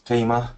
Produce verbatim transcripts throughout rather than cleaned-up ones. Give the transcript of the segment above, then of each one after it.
可以吗？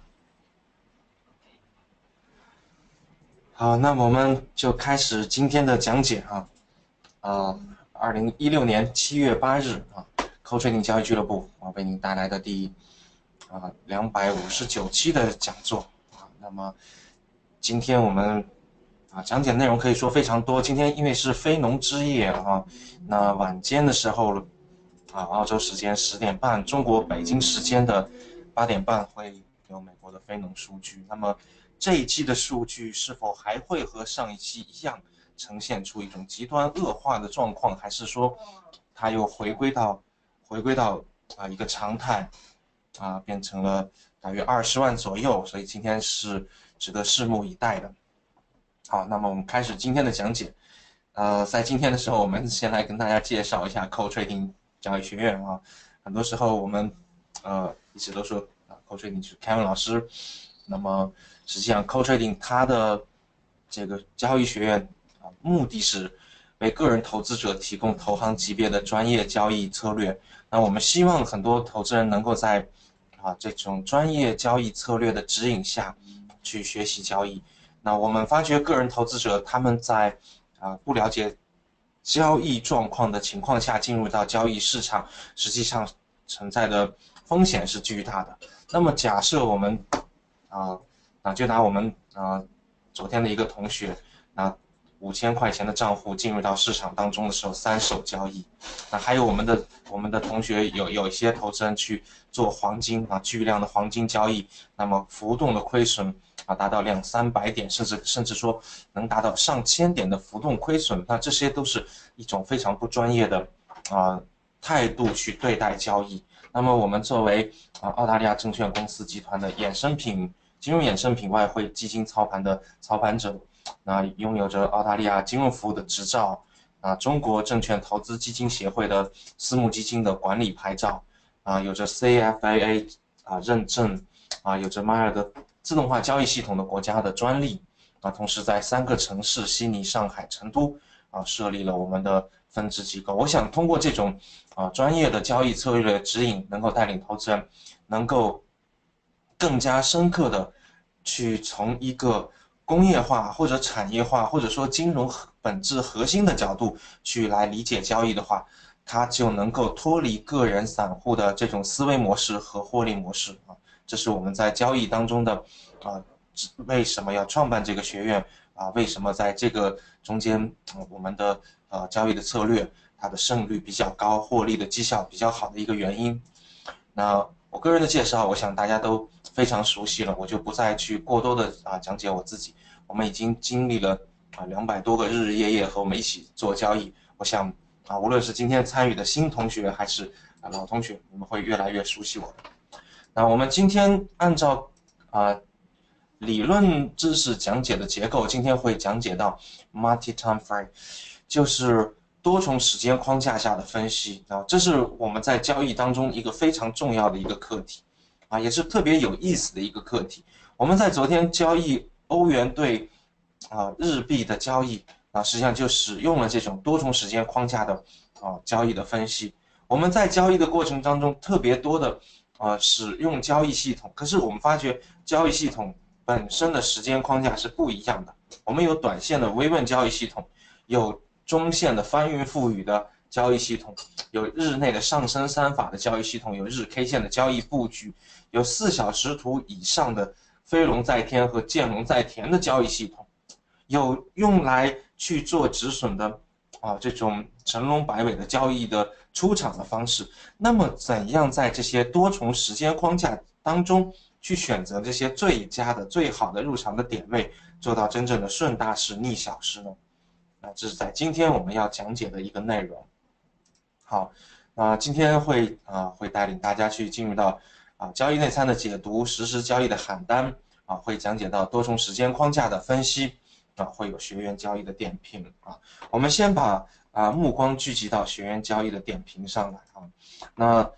好，那我们就开始今天的讲解啊。啊，二零一六年七月八日啊，Co Trading 交易俱乐部啊为您带来的第啊两百五十九期的讲座啊。那么今天我们啊讲解内容可以说非常多。今天因为是非农之夜啊，那晚间的时候啊，澳洲时间十点半，中国北京时间的八点半会有美国的非农数据。那么这一期的数据是否还会和上一期一样呈现出一种极端恶化的状况，还是说它又回归到回归到啊一个常态啊，变成了大约二十万左右？所以今天是值得拭目以待的。好，那么我们开始今天的讲解。呃，在今天的时候，我们先来跟大家介绍一下 Co Trading 交易学院啊。很多时候我们呃一直都说啊，Co Trading 是 Kevin 老师。那么实际上 Co Trading 它的这个交易学院啊，目的是为个人投资者提供投行级别的专业交易策略。那我们希望很多投资人能够在啊这种专业交易策略的指引下去学习交易。那我们发觉个人投资者他们在啊不了解交易状况的情况下进入到交易市场，实际上存在的风险是巨大的。那么假设我们啊啊就拿我们啊昨天的一个同学，那五千块钱的账户进入到市场当中的时候，三手交易。那还有我们的我们的同学有有一些投资人去做黄金啊，巨量的黄金交易，那么浮动的亏损啊达到两三百点，甚至甚至说能达到上千点的浮动亏损。那这些都是一种非常不专业的啊态度去对待交易。那么我们作为啊澳大利亚证券公司集团的衍生品金融衍生品外汇基金操盘的操盘者，那拥有着澳大利亚金融服务的执照，啊，中国证券投资基金协会的私募基金的管理牌照，啊，有着 C F A A 啊认证，啊，有着迈尔的自动化交易系统的国家的专利，啊，同时在三个城市悉尼、上海、成都啊设立了我们的分支机构。我想通过这种啊专业的交易策略的指引，能够带领投资人能够更加深刻的去从一个工业化或者产业化或者说金融本质核心的角度去来理解交易的话，它就能够脱离个人散户的这种思维模式和获利模式啊。这是我们在交易当中的啊，为什么要创办这个学院啊？为什么在这个中间，我们的呃交易的策略它的胜率比较高，获利的绩效比较好的一个原因。那我个人的介绍，我想大家都非常熟悉了，我就不再去过多的啊讲解我自己。我们已经经历了啊两百多个日日夜夜和我们一起做交易，我想啊无论是今天参与的新同学还是啊老同学，你们会越来越熟悉我的。那我们今天按照啊理论知识讲解的结构，今天会讲解到 multi-time frame，就是多重时间框架下的分析啊，这是我们在交易当中一个非常重要的一个课题啊，也是特别有意思的一个课题。我们在昨天交易欧元对啊日币的交易啊，实际上就使用了这种多重时间框架的啊交易的分析。我们在交易的过程当中特别多的啊使用交易系统，可是我们发觉交易系统本身的时间框架是不一样的。我们有短线的微问交易系统，有中线的翻云覆雨的交易系统，有日内的上升三法的交易系统，有日 K 线的交易布局，有四小时图以上的飞龙在天和见龙在田的交易系统，有用来去做止损的啊这种乘龙摆尾的交易的出场的方式。那么怎样在这些多重时间框架当中去选择这些最佳的最好的入场的点位，做到真正的顺大势逆小势呢？啊，这是在今天我们要讲解的一个内容。好，那今天会啊会带领大家去进入到啊交易内参的解读，实时交易的喊单啊，会讲解到多重时间框架的分析啊，会有学员交易的点评啊。我们先把啊目光聚集到学员交易的点评上来啊。那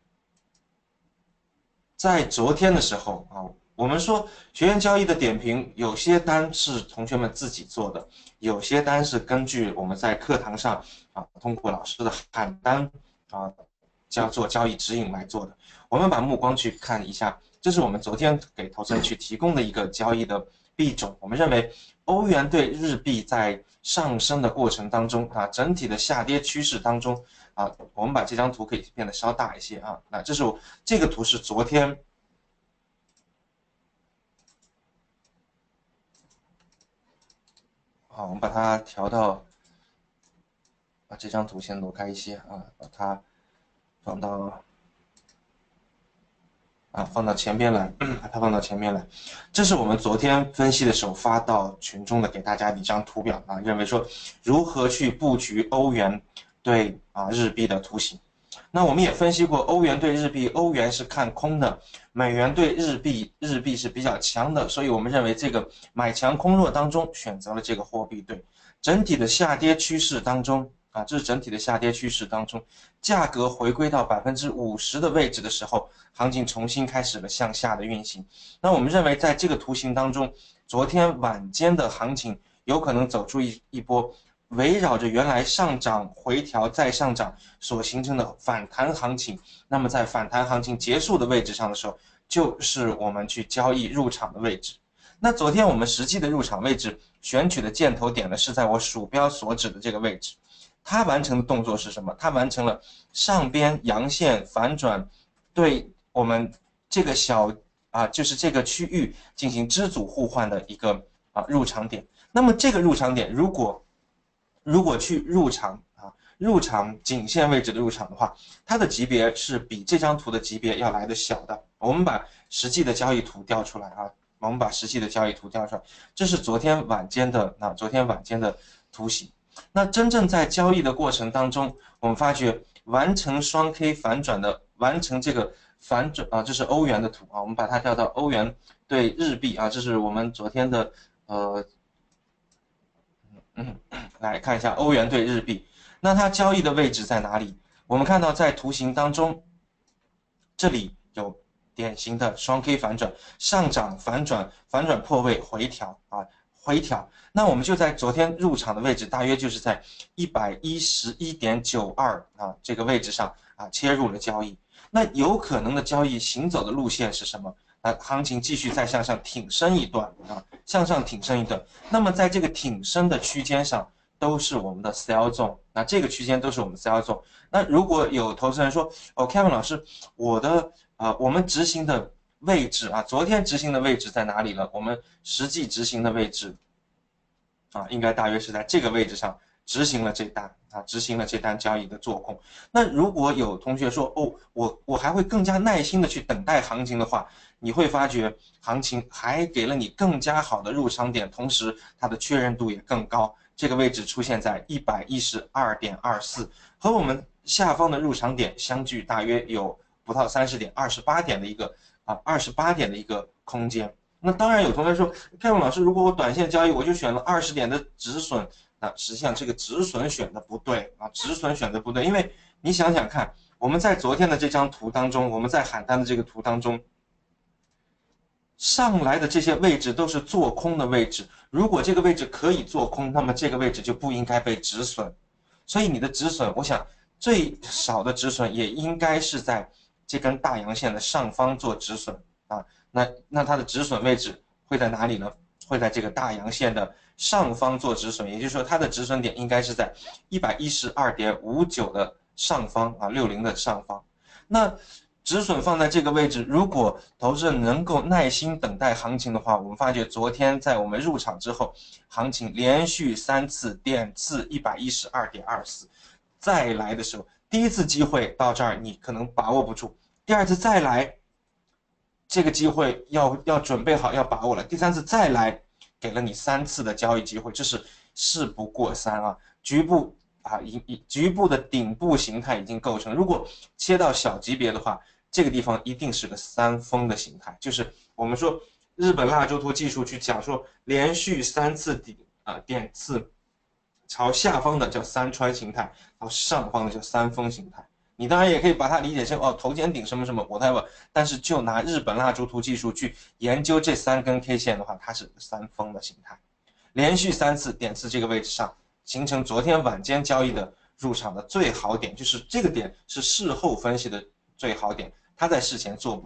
在昨天的时候啊，我们说学员交易的点评，有些单是同学们自己做的，有些单是根据我们在课堂上啊，通过老师的喊单啊，叫做交易指引来做的。我们把目光去看一下这是我们昨天给投资人去提供的一个交易的币种。我们认为欧元对日币在上升的过程当中啊，整体的下跌趋势当中啊，我们把这张图可以变得稍大一些啊。那这是我这个图是昨天。好，我们把它调到，把这张图先挪开一些啊，把它放到啊放到前边来，把它放到前面来。这是我们昨天分析的时候发到群中的给大家的一张图表啊，认为说如何去布局欧元对啊日币的图形。那我们也分析过，欧元对日币，欧元是看空的，美元对日币，日币是比较强的，所以我们认为这个买强空弱当中选择了这个货币对。整体的下跌趋势当中啊，这是整体的下跌趋势当中，价格回归到百分之五十的位置的时候，行情重新开始了向下的运行。那我们认为在这个图形当中，昨天晚间的行情有可能走出一一波。围绕着原来上涨回调再上涨所形成的反弹行情，那么在反弹行情结束的位置上的时候，就是我们去交易入场的位置。那昨天我们实际的入场位置选取的箭头点呢，是在我鼠标所指的这个位置。它完成的动作是什么？它完成了上边阳线反转，对我们这个小啊，就是这个区域进行支组互换的一个啊入场点。那么这个入场点如果如果去入场啊，入场颈线位置的入场的话，它的级别是比这张图的级别要来的小的。我们把实际的交易图调出来啊，我们把实际的交易图调出来，这是昨天晚间的啊，昨天晚间的图形。那真正在交易的过程当中，我们发觉完成双 K 反转的，完成这个反转啊，这是欧元的图啊，我们把它调到欧元对日币啊，这是我们昨天的呃。嗯，来看一下欧元对日币，那它交易的位置在哪里？我们看到在图形当中，这里有典型的双 K 反转，上涨反转，反转破位回调啊，回调。那我们就在昨天入场的位置，大约就是在一百一十一点九二啊这个位置上啊切入了交易。那有可能的交易行走的路线是什么？那行情继续再向上挺升一段啊，向上挺升一段。那么在这个挺升的区间上，都是我们的 sell zone， 那这个区间都是我们 sell zone。那如果有投资人说，哦 ，Kevin 老师，我的呃，我们执行的位置啊，昨天执行的位置在哪里了？我们实际执行的位置啊，应该大约是在这个位置上执行了这单啊，执行了这单交易的做空。那如果有同学说，哦，我我还会更加耐心的去等待行情的话，你会发觉行情还给了你更加好的入场点，同时它的确认度也更高。这个位置出现在一百一十二点二四，和我们下方的入场点相距大约有不到三十点，二十八点的一个啊，二十八点的一个空间。那当然有同学说 ，Kevin 老师，如果我短线交易，我就选了二十点的止损，那实际上这个止损选的不对啊，止损选的不对，因为你想想看，我们在昨天的这张图当中，我们在喊单的这个图当中，上来的这些位置都是做空的位置，如果这个位置可以做空，那么这个位置就不应该被止损，所以你的止损，我想最少的止损也应该是在这根大阳线的上方做止损啊。那那它的止损位置会在哪里呢？会在这个大阳线的上方做止损，也就是说它的止损点应该是在一百一十二点五九的上方啊，六零的上方。那止损放在这个位置，如果投资人能够耐心等待行情的话，我们发觉昨天在我们入场之后，行情连续三次点刺一百一十二点二四，再来的时候，第一次机会到这儿你可能把握不住，第二次再来。这个机会要要准备好，要把握了。第三次再来，给了你三次的交易机会，这是事不过三啊。局部啊，一一局部的顶部形态已经构成。如果切到小级别的话，这个地方一定是个三峰的形态，就是我们说日本蜡烛图技术去讲说，连续三次顶啊点刺，朝下方的叫三穿形态，朝上方的叫三峰形态。你当然也可以把它理解成哦头肩顶什么什么 whatever， 但是就拿日本蜡烛图技术去研究这三根 K 线的话，它是三峰的形态，连续三次点刺这个位置上，形成昨天晚间交易的入场的最好点，就是这个点是事后分析的最好点，它在事前做不到。那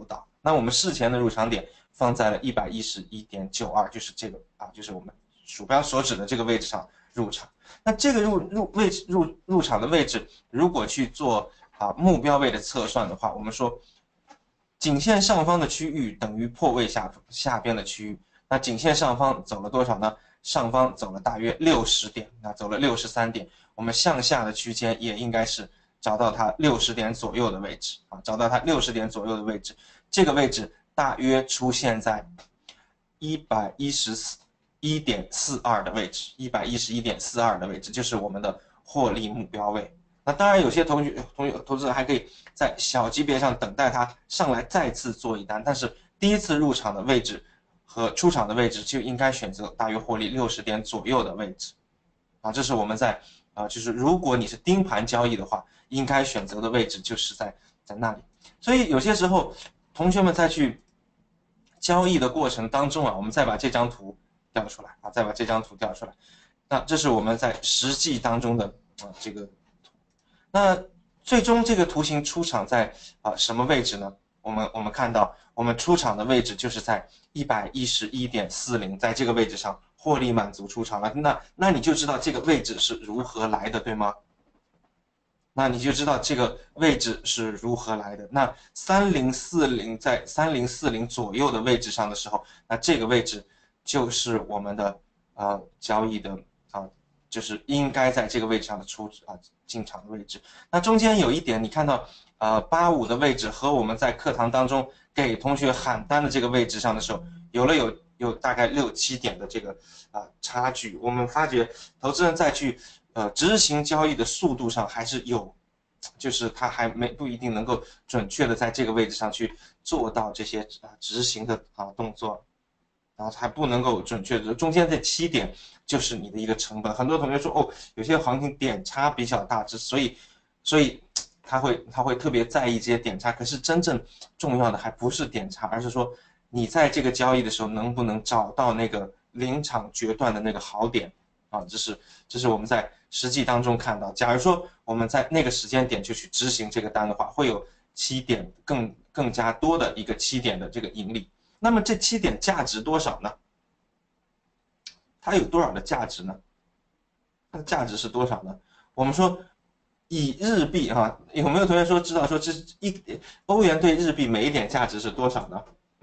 那我们事前的入场点放在了一百一十一点九二，就是这个啊，就是我们鼠标所指的这个位置上入场。那这个入入位置入入场的位置，如果去做啊目标位的测算的话，我们说颈线上方的区域等于破位下下边的区域。那颈线上方走了多少呢？上方走了大约六十点，那走了六十三点。我们向下的区间也应该是找到它六十点左右的位置啊，找到它六十点左右的位置。这个位置大约出现在一百一十一点四二的位置，一百一十一点四二的位置就是我们的获利目标位。那当然，有些同学、同学、投资者还可以在小级别上等待它上来再次做一单，但是第一次入场的位置和出场的位置就应该选择大约获利六十点左右的位置啊，这是我们在啊、呃，就是如果你是盯盘交易的话，应该选择的位置就是在在那里。所以有些时候，同学们在去交易的过程当中啊，我们再把这张图调出来啊，再把这张图调出来，那这是我们在实际当中的啊这个。那最终这个图形出场在啊什么位置呢？我们我们看到我们出场的位置就是在一百一十一点四零，在这个位置上获利满足出场了。那那你就知道这个位置是如何来的，对吗？那你就知道这个位置是如何来的。那三零四零在三零四零左右的位置上的时候，那这个位置就是我们的呃交易的啊。就是应该在这个位置上的出啊进场的位置。那中间有一点，你看到呃八五的位置和我们在课堂当中给同学喊单的这个位置上的时候，有了有有大概六七点的这个啊、呃、差距。我们发觉投资人在去呃执行交易的速度上还是有，就是他还没不一定能够准确的在这个位置上去做到这些啊执行的啊动作。然后还不能够准确的，中间这七点就是你的一个成本。很多同学说哦，有些行情点差比较大，所以所以他会他会特别在意这些点差。可是真正重要的还不是点差，而是说你在这个交易的时候能不能找到那个临场决断的那个好点啊？这是这是我们在实际当中看到。假如说我们在那个时间点就去执行这个单的话，会有七点更更加多的一个七点的这个盈利。那么这七点价值多少呢？它有多少的价值呢？它的价值是多少呢？我们说以日币哈，有没有同学说知道说这一欧元对日币每一点价值是多少呢？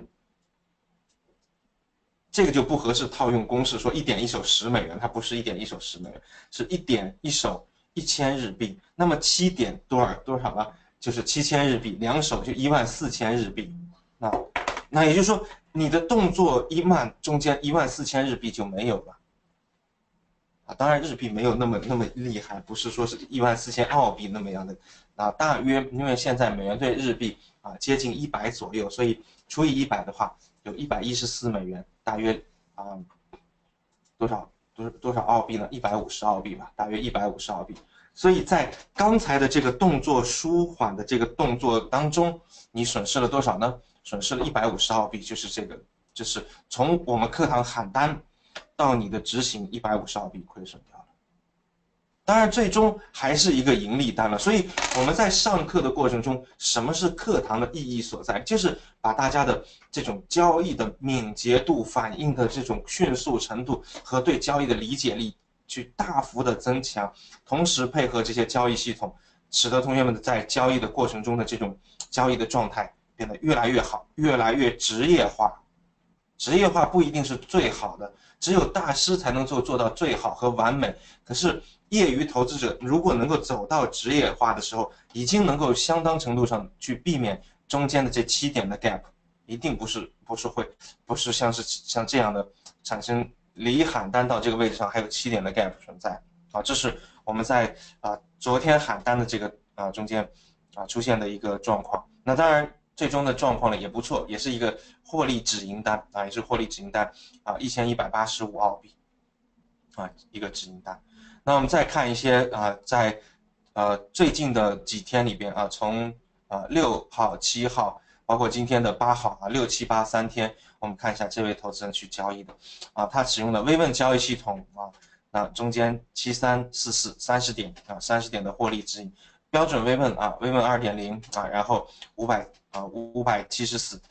这个就不合适套用公式说一点一手十美元，它不是一点一手十美元，是一点一手一千日币。那么七点多少多少呢？就是七千日币，两手就一万四千日币。那那也就是说，你的动作一慢，中间一万四千日币就没有了啊。当然，日币没有那么那么厉害，不是说是一万四千澳币那么样的啊。大约因为现在美元对日币啊接近一百左右，所以除以一百的话，有一百一十四美元，大约啊多少多多少澳币呢？一百五十澳币吧，大约一百五十澳币。所以在刚才的这个动作舒缓的这个动作当中，你损失了多少呢？损失了一百五十澳币，就是这个，就是从我们课堂喊单到你的执行一百五十澳币亏损掉了。当然，最终还是一个盈利单了。所以我们在上课的过程中，什么是课堂的意义所在？就是把大家的这种交易的敏捷度、反应的这种迅速程度和对交易的理解力去大幅的增强，同时配合这些交易系统，使得同学们在交易的过程中的这种交易的状态变得越来越好，越来越职业化。职业化不一定是最好的，只有大师才能够做到最好和完美。可是业余投资者如果能够走到职业化的时候，已经能够相当程度上去避免中间的这七点的 gap， 一定不是不是会不是像是像这样的产生离喊单到这个位置上还有七点的 gap 存在啊。这是我们在啊昨天喊单的这个啊中间啊出现的一个状况。那当然最终的状况呢也不错，也是一个获利止盈单啊，也是获利止盈单啊，一千一百八十五澳币啊，一个止盈单。那我们再看一些啊，在呃最近的几天里边啊，从啊六号、七号，包括今天的八号啊，六七八三天，我们看一下这位投资人去交易的啊，他使用的微问交易系统啊，那中间七三四四三十点啊，三十点的获利指引。标准微问啊，微问二点零啊，然后五百啊五百七十四，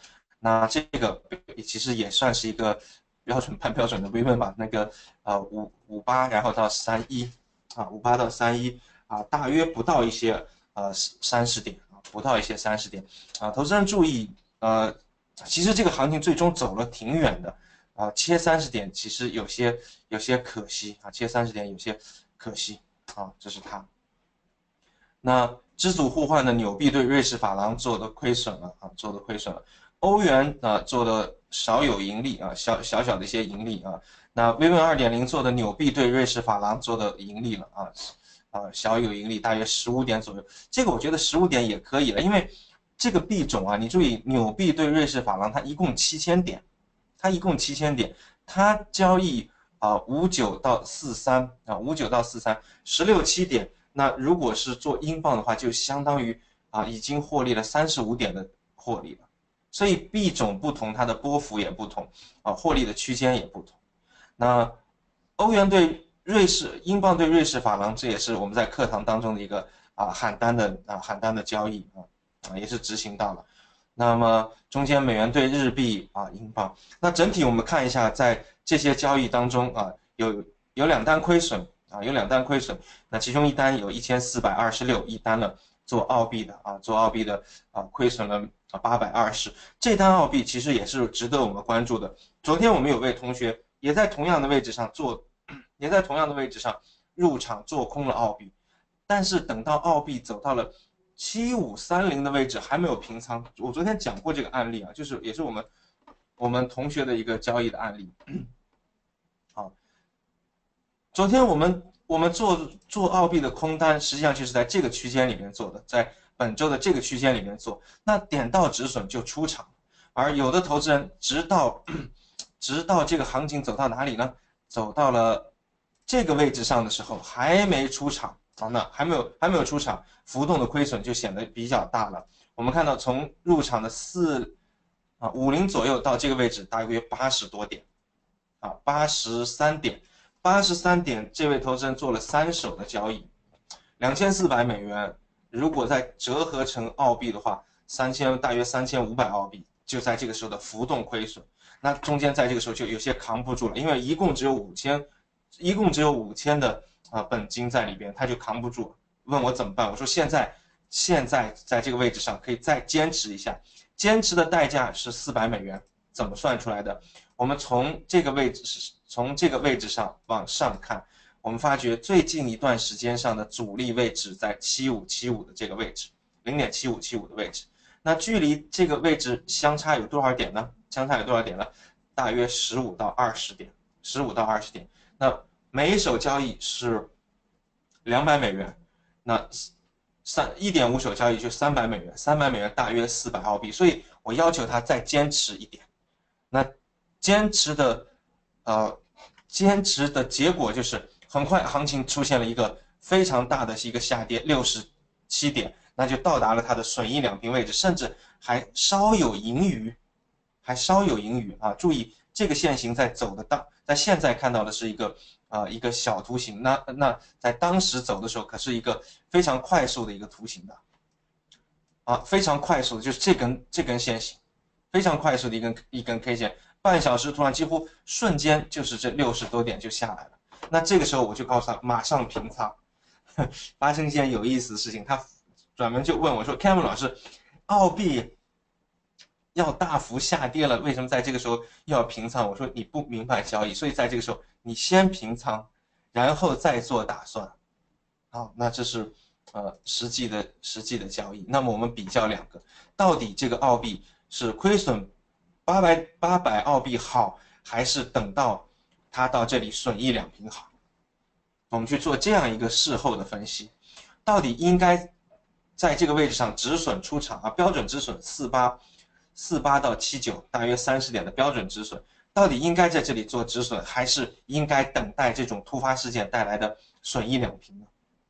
那这个其实也算是一个标准半标准的微问吧，那个呃五五八，然后到三一啊，五八到三一啊，大约不到一些呃三十点啊，不到一些三十点啊，投资人注意呃，其实这个行情最终走了挺远的啊，切三十点其实有些有些可惜啊，切三十点有些可惜啊，这是它。那知足互换的纽币对瑞士法郎做的亏损了啊，做的亏损了。欧元啊做的少有盈利啊，小小小的一些盈利啊。那微问 二点零 做的纽币对瑞士法郎做的盈利了啊，啊小有盈利，大约十五点左右。这个我觉得十五点也可以了，因为这个币种啊，你注意纽币对瑞士法郎它一共七千点，它一共七千点，它交易啊五九到四三啊五九到四三十六七点。那如果是做英镑的话，就相当于啊已经获利了三十五点的获利了。所以币种不同，它的波幅也不同啊，获利的区间也不同。那欧元对瑞士、英镑对瑞士法郎，这也是我们在课堂当中的一个啊喊单的啊喊单的交易啊啊也是执行到了。那么中间美元对日币啊英镑，那整体我们看一下，在这些交易当中啊有有两单亏损。啊，有两单亏损，那其中一单有一千四百二十六，一单了做澳币的啊，做澳币的啊，亏损了啊八百二十，这单澳币其实也是值得我们关注的。昨天我们有位同学也在同样的位置上做，也在同样的位置上入场做空了澳币，但是等到澳币走到了七五三零的位置还没有平仓。我昨天讲过这个案例啊，就是也是我们我们同学的一个交易的案例。好。昨天我们我们做做澳币的空单，实际上就是在这个区间里面做的，在本周的这个区间里面做，那点到止损就出场，而有的投资人直到直到这个行情走到哪里呢？走到了这个位置上的时候还没出场啊，那还没有还没有出场，浮动的亏损就显得比较大了。我们看到从入场的四啊五零左右到这个位置大约八十多点啊，八十三点。八十三点，这位投资人做了三手的交易，两千四百美元，如果再折合成澳币的话，三千大约三千五百澳币，就在这个时候的浮动亏损。那中间在这个时候就有些扛不住了，因为一共只有五千，一共只有五千的啊本金在里边，他就扛不住，问我怎么办？我说现在现在在这个位置上可以再坚持一下，坚持的代价是四百美元，怎么算出来的？我们从这个位置是。从这个位置上往上看，我们发觉最近一段时间上的阻力位置在七五七五的这个位置 ,零点七五七五 的位置。那距离这个位置相差有多少点呢？相差有多少点呢？大约十五到二十点 ,十五到二十点。那每一手交易是两百美元，那三 一点五手交易就三百美元，三百美元大约四百澳币。所以我要求他再坚持一点。那坚持的呃坚持的结果就是很快行情出现了一个非常大的一个下跌，六十七点，那就到达了它的损益两平位置，甚至还稍有盈余，还稍有盈余啊！注意这个线型在走的当，在现在看到的是一个呃一个小图形，那那在当时走的时候可是一个非常快速的一个图形的啊，非常快速的就是这根这根线型，非常快速的一根一根 K 线。半小时突然几乎瞬间就是这六十多点就下来了，那这个时候我就告诉他马上平仓。发生一件有意思的事情，他转门就问我说 Kevin 老师，澳币要大幅下跌了，为什么在这个时候要平仓？我说你不明白交易，所以在这个时候你先平仓，然后再做打算。好，那这是呃实际的实际的交易。那么我们比较两个，到底这个澳币是亏损八百八百澳币好，还是等到它到这里损益两平好？我们去做这样一个事后的分析，到底应该在这个位置上止损出场啊？标准止损四八四八到七九，大约三十点的标准止损，到底应该在这里做止损，还是应该等待这种突发事件带来的损益两平呢？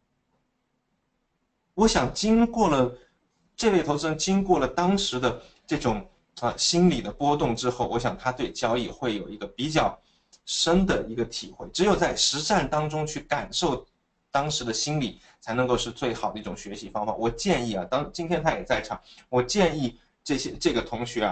我想经过了这位投资人经过了当时的这种啊，心理的波动之后，我想他对交易会有一个比较深的一个体会。只有在实战当中去感受当时的心理，才能够是最好的一种学习方法。我建议啊，当今天他也在场，我建议这些这个同学啊，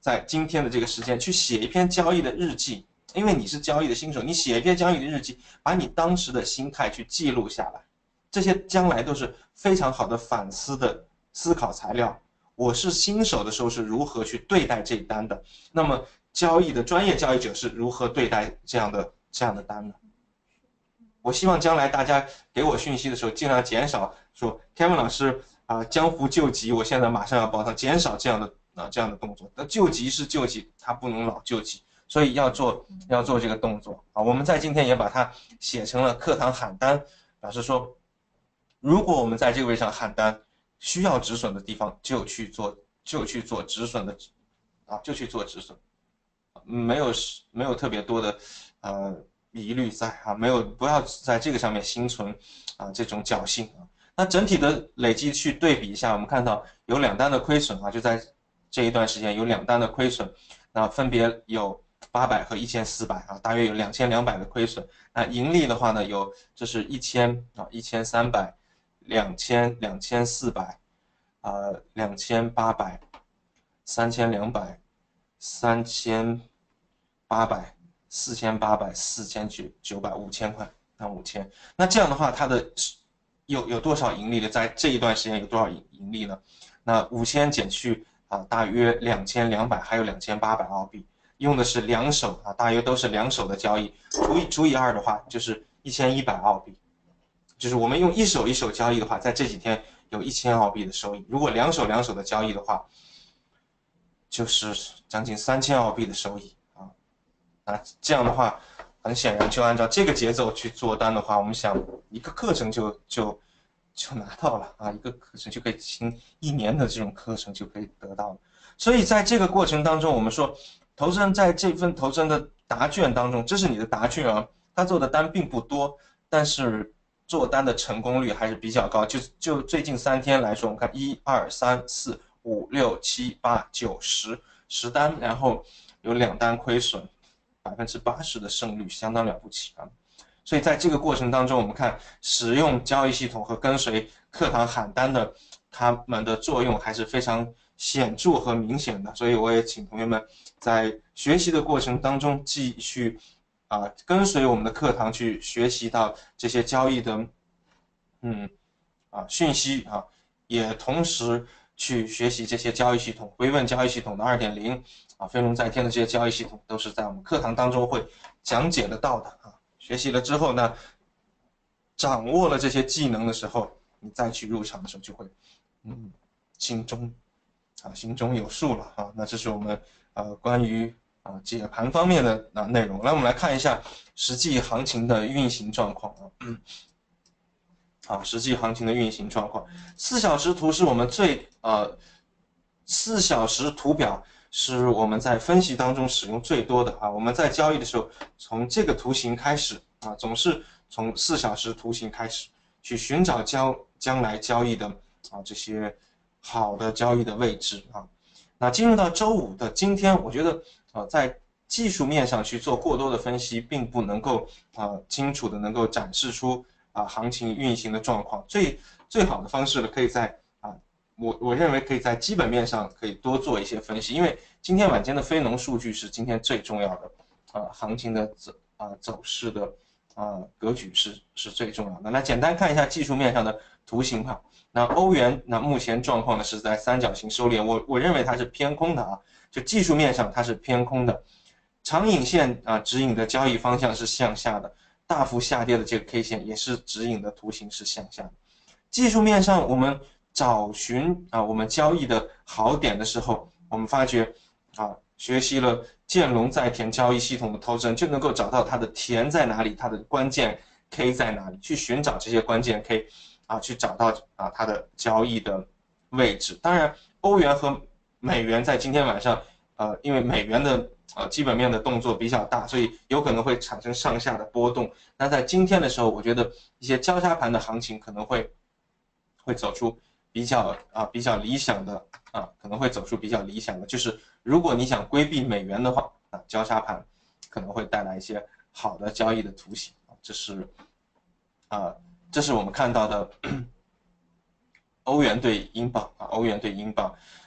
在今天的这个时间去写一篇交易的日记，因为你是交易的新手，你写一篇交易的日记，把你当时的心态去记录下来，这些将来都是非常好的反思的思考材料。我是新手的时候是如何去对待这一单的，那么交易的专业交易者是如何对待这样的这样的单的。我希望将来大家给我讯息的时候，尽量减少说 Kevin 老师啊、呃，江湖救急，我现在马上要爆仓，减少这样的啊这样的动作。那救急是救急，它不能老救急，所以要做要做这个动作啊。我们在今天也把它写成了课堂喊单，表示说，如果我们在这个位置上喊单，需要止损的地方就去做，就去做止损的啊，就去做止损，没有没有特别多的呃。疑虑在啊，没有不要在这个上面心存啊这种侥幸啊。那整体的累计去对比一下，我们看到有两单的亏损啊，就在这一段时间有两单的亏损，那分别有八百和一千四百啊，大约有两千两百的亏损。那盈利的话呢，有这是一千啊一千三百、两千、两千四百啊、两千八百、三千两百、三千八百。四千八百、四千九九百、五千块，那五千，那这样的话，它的有有多少盈利呢？在这一段时间有多少盈盈利呢？那五千减去啊，大约两千两百，还有两千八百澳币，用的是两手啊，大约都是两手的交易，除以除以二的话，就是一千一百澳币。就是我们用一手一手交易的话，在这几天有一千澳币的收益。如果两手两手的交易的话，就是将近三千澳币的收益。啊，这样的话，很显然就按照这个节奏去做单的话，我们想一个课程就就就拿到了啊，一个课程就可以听一年的这种课程就可以得到了。所以在这个过程当中，我们说，投资人在这份投资人的答卷当中，这是你的答卷啊，他做的单并不多，但是做单的成功率还是比较高。就就最近三天来说，我们看一二三四五六七八九十十单，然后有两单亏损。百分之八十的胜率相当了不起啊！所以在这个过程当中，我们看使用交易系统和跟随课堂喊单的，他们的作用还是非常显著和明显的。所以我也请同学们在学习的过程当中继续啊跟随我们的课堂去学习到这些交易的嗯啊讯息啊，也同时去学习这些交易系统，微问交易系统的 二点零。啊，飞龙在天的这些交易系统都是在我们课堂当中会讲解得到的啊。学习了之后呢，掌握了这些技能的时候，你再去入场的时候就会，嗯，心中啊心中有数了啊。那这是我们呃关于啊解盘方面的啊内容。来，我们来看一下实际行情的运行状况啊。嗯啊，实际行情的运行状况，四小时图是我们最呃四小时图表。是我们在分析当中使用最多的啊。我们在交易的时候，从这个图形开始啊，总是从四小时图形开始去寻找将将来交易的啊这些好的交易的位置啊。那进入到周五的今天，我觉得啊在技术面上去做过多的分析，并不能够啊清楚的能够展示出啊行情运行的状况。最最好的方式呢，可以在我我认为可以在基本面上可以多做一些分析，因为今天晚间的非农数据是今天最重要的，啊、呃，行情的走啊、呃、走势的啊、呃、格局是是最重要的。那简单看一下技术面上的图形哈，那欧元那目前状况呢是在三角形收敛，我我认为它是偏空的啊，就技术面上它是偏空的，长影线啊、呃、指引的交易方向是向下的，大幅下跌的这个 K 线也是指引的图形是向下的。技术面上我们找寻啊，我们交易的好点的时候，我们发觉啊，学习了建龙在田交易系统的投资人就能够找到它的田在哪里，它的关键 K 在哪里，去寻找这些关键 K 啊，去找到啊它的交易的位置。当然，欧元和美元在今天晚上，呃，因为美元的呃基本面的动作比较大，所以有可能会产生上下的波动。那在今天的时候，我觉得一些交叉盘的行情可能会会走出。比较啊比较理想的啊可能会走出比较理想的，就是如果你想规避美元的话啊，交叉盘可能会带来一些好的交易的图形啊，这是啊这是我们看到的欧元对英镑啊，欧元对英镑。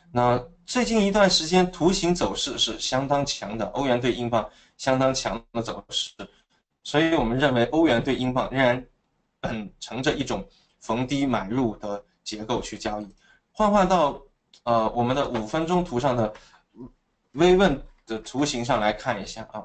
那最近一段时间图形走势是相当强的，欧元对英镑相当强的走势，所以我们认为欧元对英镑仍然本乘着一种逢低买入的结构去交易。换换到呃我们的五分钟图上的微问的图形上来看一下啊。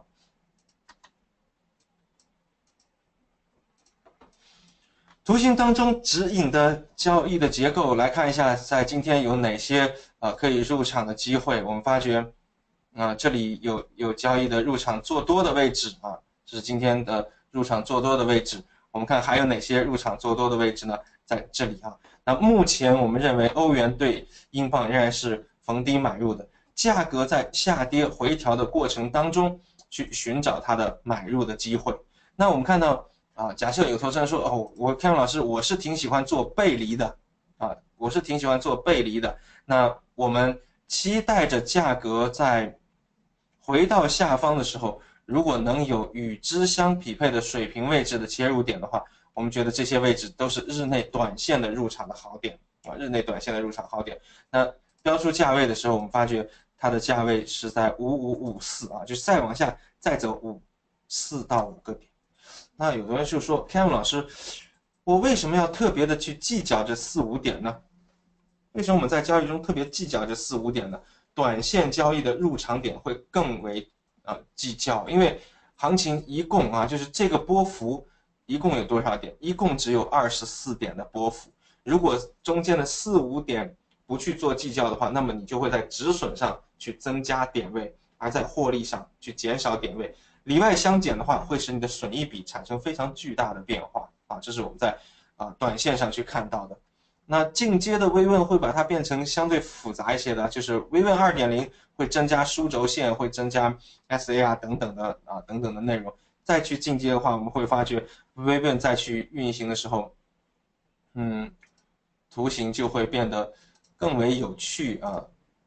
图形当中指引的交易的结构来看一下，在今天有哪些呃可以入场的机会？我们发觉，啊、呃、这里有有交易的入场做多的位置啊，这是今天的入场做多的位置。我们看还有哪些入场做多的位置呢？在这里啊。那目前我们认为欧元对英镑仍然是逢低买入的，价格在下跌回调的过程当中去寻找它的买入的机会。那我们看到。啊，假设有投资人说，哦，我 Kevin 老师，我是挺喜欢做背离的，啊，我是挺喜欢做背离的。那我们期待着价格在回到下方的时候，如果能有与之相匹配的水平位置的切入点的话，我们觉得这些位置都是日内短线的入场的好点啊，日内短线的入场好点。那标出价位的时候，我们发觉它的价位是在五五五四啊，就是再往下再走五四到五个点。那有的人就说 Kevin 老师，我为什么要特别的去计较这四五点呢？为什么我们在交易中特别计较这四五点呢？短线交易的入场点会更为呃计较，因为行情一共啊，就是这个波幅一共有多少点？一共只有二十四点的波幅。如果中间的四五点不去做计较的话，那么你就会在止损上去增加点位，而在获利上去减少点位。里外相减的话，会使你的损益比产生非常巨大的变化啊，这是我们在啊短线上去看到的。那进阶的微问会把它变成相对复杂一些的，就是微问 二点零 会增加枢轴线，会增加 S A R 等等的啊等等的内容。再去进阶的话，我们会发觉微问再去运行的时候，嗯，图形就会变得更为有趣啊。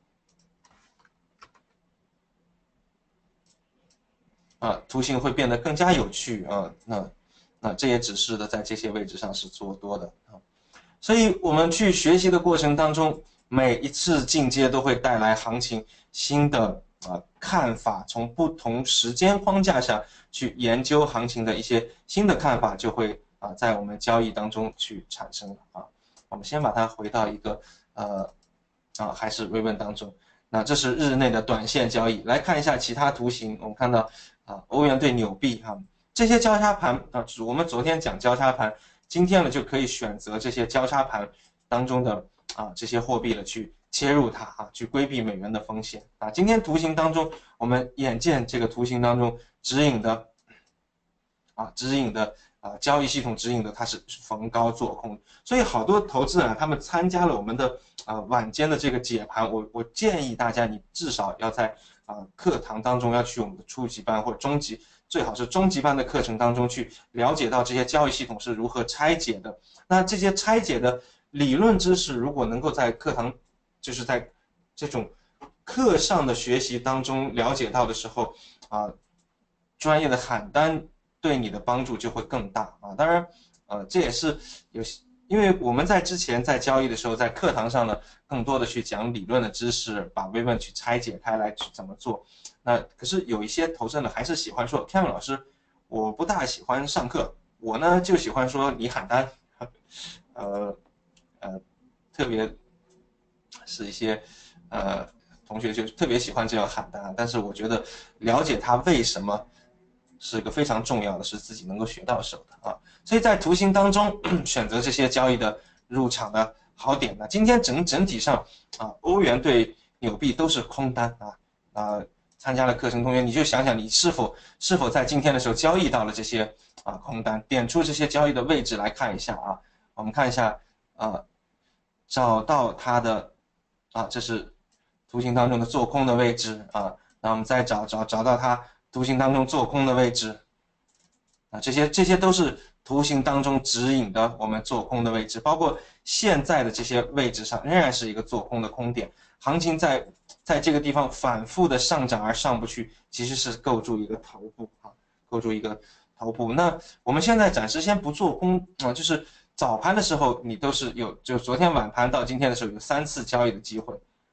啊，图形会变得更加有趣啊。那那这些指示的在这些位置上是做多的啊。所以我们去学习的过程当中，每一次进阶都会带来行情新的啊看法，从不同时间框架下去研究行情的一些新的看法，就会啊在我们交易当中去产生了啊。我们先把它回到一个呃啊还是微问当中。那这是日内的短线交易，来看一下其他图形。我们看到啊，欧元对纽币哈，这些交叉盘啊，我们昨天讲交叉盘，今天呢就可以选择这些交叉盘当中的啊这些货币了去切入它啊，去规避美元的风险啊。今天图形当中，我们眼见这个图形当中指引的啊指引的啊交易系统指引的它是逢高做空，所以好多投资人啊，他们参加了我们的啊晚间的这个解盘，我我建议大家你至少要在啊课堂当中要去我们的初级班或者中级，最好是中级班的课程当中去了解到这些交易系统是如何拆解的。那这些拆解的理论知识，如果能够在课堂，就是在这种课上的学习当中了解到的时候啊，专业的喊单对你的帮助就会更大啊。当然，呃，这也是有。因为我们在之前在交易的时候，在课堂上呢，更多的去讲理论的知识，把微问去拆解开来去怎么做。那可是有一些投资人呢，还是喜欢说 Kevin 老师，我不大喜欢上课，我呢就喜欢说你喊单，呃呃，特别是一些呃同学就特别喜欢这样喊单，但是我觉得了解他为什么是个非常重要的，是自己能够学到手的啊。所以在图形当中选择这些交易的入场的好点呢，今天整整体上啊，欧元对纽币都是空单啊啊，参加了课程同学你就想想你是否是否在今天的时候交易到了这些啊空单，点出这些交易的位置来看一下啊，我们看一下啊，找到它的啊，这是图形当中的做空的位置啊，那我们再找找找到它图形当中做空的位置啊，这些这些都是图形当中指引的我们做空的位置，包括现在的这些位置上仍然是一个做空的空点，行情在在这个地方反复的上涨而上不去，其实是构筑一个头部啊，构筑一个头部。那我们现在暂时先不做空啊，就是早盘的时候你都是有，就昨天晚盘到今天的时候有三次交易的机会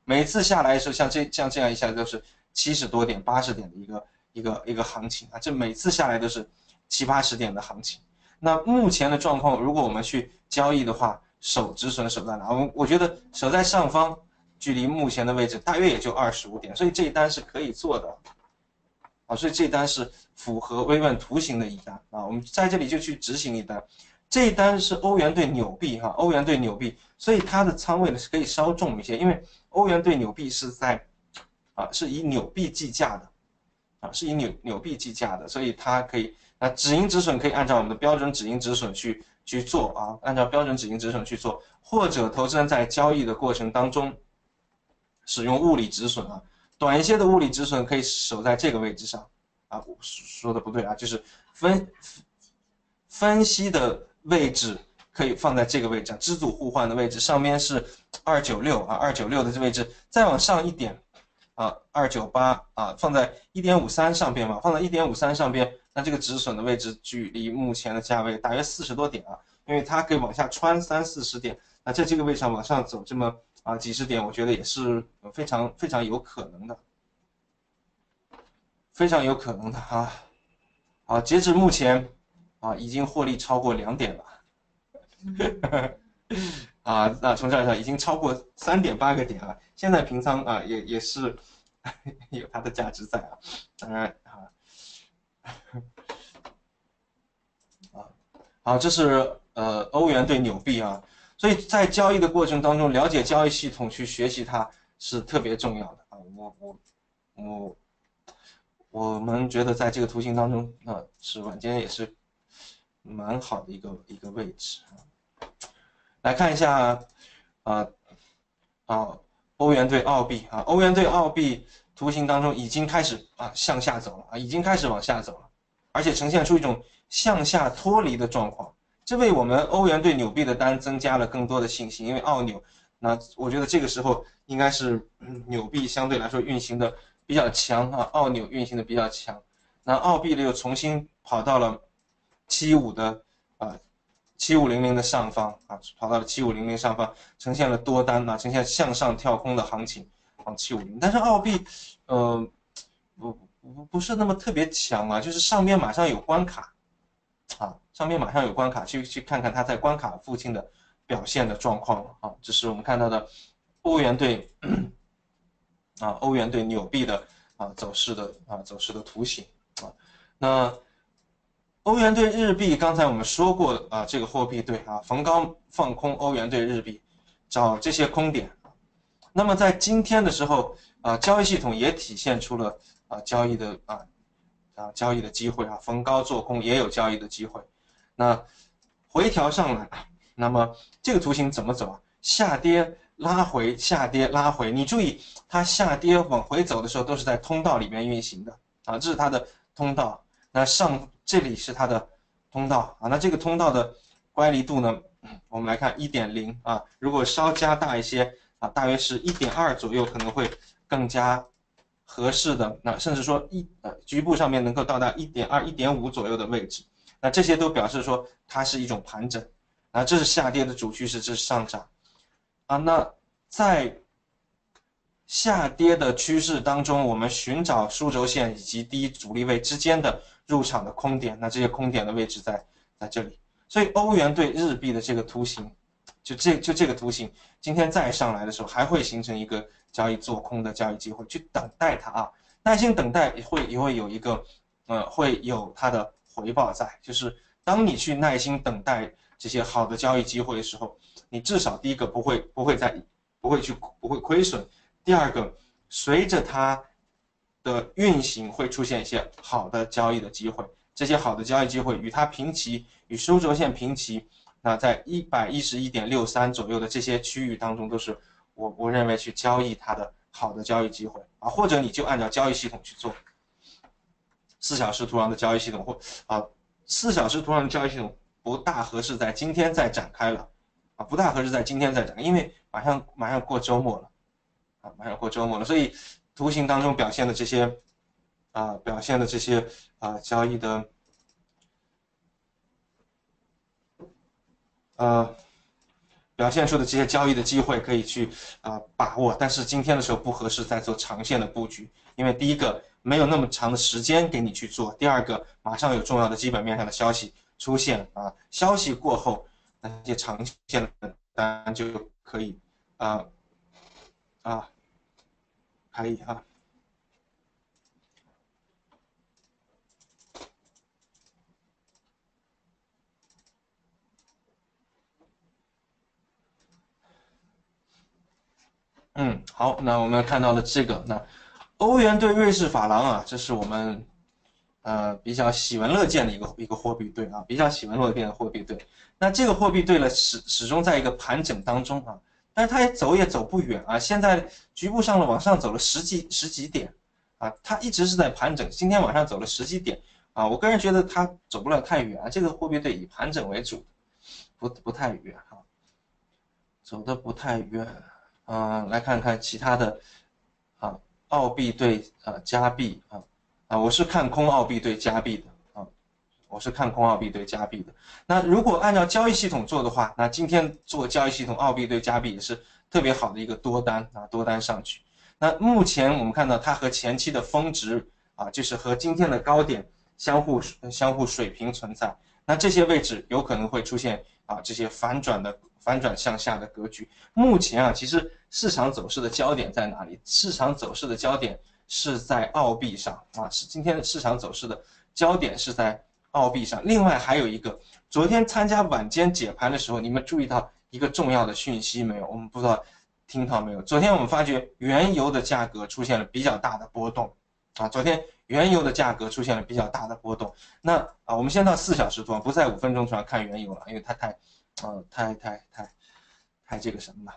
每次下来的时候，像这像这样一下都是七十多点、八十点的一个一个一个行情啊，这每次下来都是七八十点的行情。那目前的状况，如果我们去交易的话，守止损守在哪？我我觉得守在上方，距离目前的位置大约也就二十五点，所以这一单是可以做的啊，所以这一单是符合微问图形的一单啊，我们在这里就去执行一单。这一单是欧元对纽币哈，欧元对纽币，所以它的仓位呢是可以稍重一些，因为欧元对纽币是在啊是以纽币计价的啊，是以纽纽币计价的，所以它可以那止盈止损可以按照我们的标准止盈止损去去做啊，按照标准止盈止损去做，或者投资人在交易的过程当中使用物理止损啊，短一些的物理止损可以守在这个位置上啊，我说的不对啊，就是分分析的位置可以放在这个位置，支组互换的位置上面是二九六啊，二九六的这位置，再往上一点啊，二九八啊，放在一点五三上边嘛，放在一点五三上边，那这个止损的位置距离目前的价位大约四十多点啊，因为它可以往下穿三四十点，那在这个位置上往上走这么啊几十点，我觉得也是非常非常有可能的，非常有可能的啊。好，截止目前啊，已经获利超过两点了。啊，那从这儿上已经超过三点八个点了。现在平仓啊，也也是有它的价值在啊。当然啊，啊，好，这是呃欧元对纽币啊。所以在交易的过程当中，了解交易系统，去学习它是特别重要的啊。我我我我们觉得在这个图形当中，那、啊、是晚间也是蛮好的一个一个位置啊。来看一下，啊啊，欧元对澳币啊，欧元对澳币图形当中已经开始啊向下走了啊，已经开始往下走了，而且呈现出一种向下脱离的状况，这为我们欧元对纽币的单增加了更多的信心，因为澳纽，那我觉得这个时候应该是、嗯、纽币相对来说运行的比较强啊，澳纽运行的比较强，那澳币呢又重新跑到了七五的啊。七五零零的上方啊，跑到了七五零零上方，呈现了多单啊，呈现向上跳空的行情啊，七五零。但是澳币，呃，不不不是那么特别强啊，就是上面马上有关卡啊，上面马上有关卡，去去看看它在关卡附近的表现的状况了啊。这是我们看到的欧元对啊欧元对纽币的啊走势的啊走势的图形啊，那。欧元对日币，刚才我们说过啊，这个货币对啊，逢高放空欧元对日币，找这些空点。那么在今天的时候啊，交易系统也体现出了啊交易的啊啊交易的机会啊，逢高做空也有交易的机会。那回调上来，那么这个图形怎么走啊？下跌拉回，下跌拉回。你注意，它下跌往回走的时候都是在通道里面运行的啊，这是它的通道。那上这里是它的通道啊，那这个通道的乖离度呢，我们来看 一点零 啊，如果稍加大一些啊，大约是 一点二 左右，可能会更加合适的，那甚至说一呃局部上面能够到达 一点二、一点五 左右的位置，那这些都表示说它是一种盘整啊，这是下跌的主趋势，这是上涨啊，那在下跌的趋势当中，我们寻找枢轴线以及低阻力位之间的入场的空点，那这些空点的位置在在这里，所以欧元对日币的这个图形，就这就这个图形，今天再上来的时候，还会形成一个交易做空的交易机会，去等待它啊，耐心等待会也会有一个，呃，会有它的回报在，就是当你去耐心等待这些好的交易机会的时候，你至少第一个不会不会在不会去不会亏损。第二个，随着它的运行会出现一些好的交易的机会，这些好的交易机会与它平齐，与枢轴线平齐，那在 一百一十一点六三 左右的这些区域当中，都是我我认为去交易它的好的交易机会啊，或者你就按照交易系统去做，四小时图上的交易系统或啊四小时图上的交易系统不大合适在今天再展开了啊，不大合适在今天再展开，因为马上马上过周末了。啊，马上过周末了，所以图形当中表现的这些啊，表现的这些啊交易的呃表现出的这些交易的机会可以去啊、呃、把握，但是今天的时候不合适再做长线的布局，因为第一个没有那么长的时间给你去做，第二个马上有重要的基本面上的消息出现啊，消息过后那些长线的单就可以啊啊可以啊。嗯，好，那我们看到了这个，那欧元对瑞士法郎啊，这是我们呃比较喜闻乐见的一个一个货币对啊，比较喜闻乐见的货币对。那这个货币对呢，始始终在一个盘整当中啊，但是它也走也走不远啊，现在局部上了往上走了十几十几点啊，它一直是在盘整，今天晚上走了十几点啊，我个人觉得它走不了太远啊，这个货币对以盘整为主，不不太远哈、啊，走的不太远。嗯、呃，来看看其他的啊，澳币对呃加币啊啊，我是看空澳币对加币的啊，我是看空澳币对加币的。那如果按照交易系统做的话，那今天做交易系统澳币对加币也是特别好的一个多单啊，多单上去。那目前我们看到它和前期的峰值啊，就是和今天的高点相互相互水平存在。那这些位置有可能会出现啊这些反转的反转向下的格局。目前啊，其实市场走势的焦点在哪里？市场走势的焦点是在澳币上啊，是今天的市场走势的焦点是在澳币上。另外还有一个，昨天参加晚间解盘的时候，你们注意到一个重要的讯息没有？我们不知道听到没有？昨天我们发觉原油的价格出现了比较大的波动啊，昨天原油的价格出现了比较大的波动。那啊，我们先到四小时图，不在五分钟图上看原油了，因为它太，呃，太太太太这个什么了。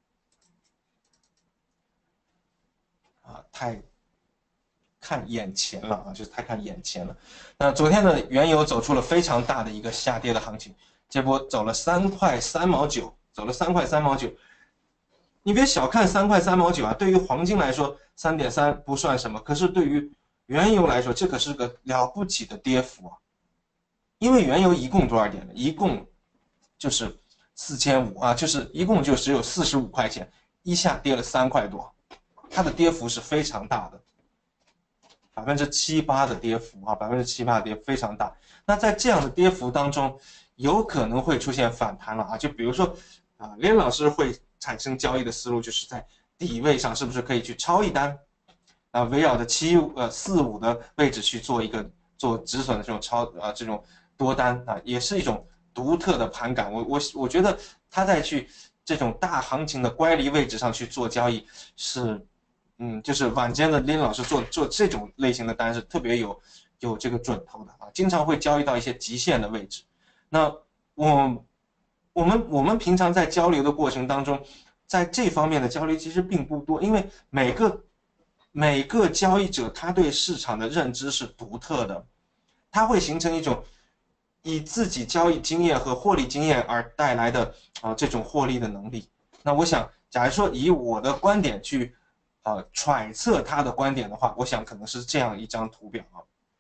啊，太看眼前了啊，就是太看眼前了。那昨天的原油走出了非常大的一个下跌的行情，这波走了三块三毛九，走了三块三毛九。你别小看三块三毛九啊，对于黄金来说，三点三不算什么，可是对于原油来说，这可是个了不起的跌幅啊。因为原油一共多少点呢？一共就是四千五啊，就是一共就只有四十五块钱，一下跌了三块多。它的跌幅是非常大的，百分之七八的跌幅啊，百分之七八的跌幅非常大。那在这样的跌幅当中，有可能会出现反弹了啊。就比如说啊，连老师会产生交易的思路，就是在底位上是不是可以去抄一单啊，围绕着七呃四五的位置去做一个做止损的这种抄啊这种多单啊，也是一种独特的盘感。我我我觉得他在去这种大行情的乖离位置上去做交易是。嗯，就是晚间的林老师做做这种类型的单是特别有有这个准头的啊，经常会交易到一些极限的位置。那我我们我们平常在交流的过程当中，在这方面的交流其实并不多，因为每个每个交易者他对市场的认知是独特的，他会形成一种以自己交易经验和获利经验而带来的啊这种获利的能力。那我想，假如说以我的观点去。呃，揣测他的观点的话，我想可能是这样一张图表啊。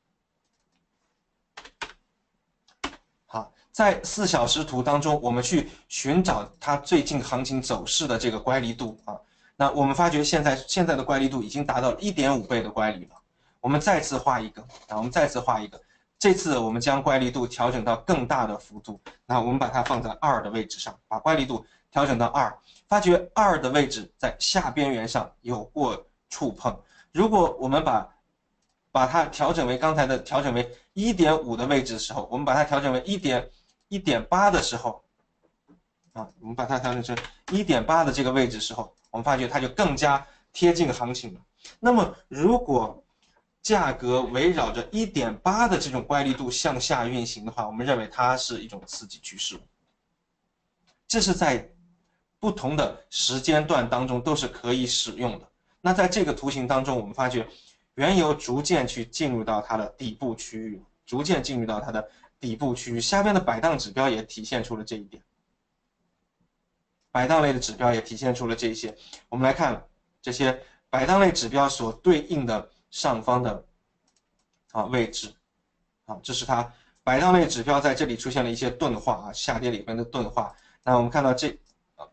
好，在四小时图当中，我们去寻找它最近行情走势的这个乖离度啊。那我们发觉现在现在的乖离度已经达到了 一点五倍的乖离了。我们再次画一个啊，我们再次画一个。这次我们将乖离度调整到更大的幅度，那我们把它放在二的位置上，把乖离度调整到二。发觉二的位置在下边缘上有过触碰，如果我们把把它调整为刚才的调整为 一点五 的位置的时候，我们把它调整为 一点一点八 的时候啊，我们把它调整成 一点八 的这个位置的时候，我们发觉它就更加贴近行情了。那么如果价格围绕着 一点八 的这种乖离度向下运行的话，我们认为它是一种刺激趋势。这是在不同的时间段当中都是可以使用的。那在这个图形当中，我们发觉原油逐渐去进入到它的底部区域，逐渐进入到它的底部区域。下边的摆荡指标也体现出了这一点，摆荡类的指标也体现出了这些。我们来看这些摆荡类指标所对应的上方的啊位置啊，这是它摆荡类指标在这里出现了一些钝化啊，下跌里边的钝化。那我们看到这。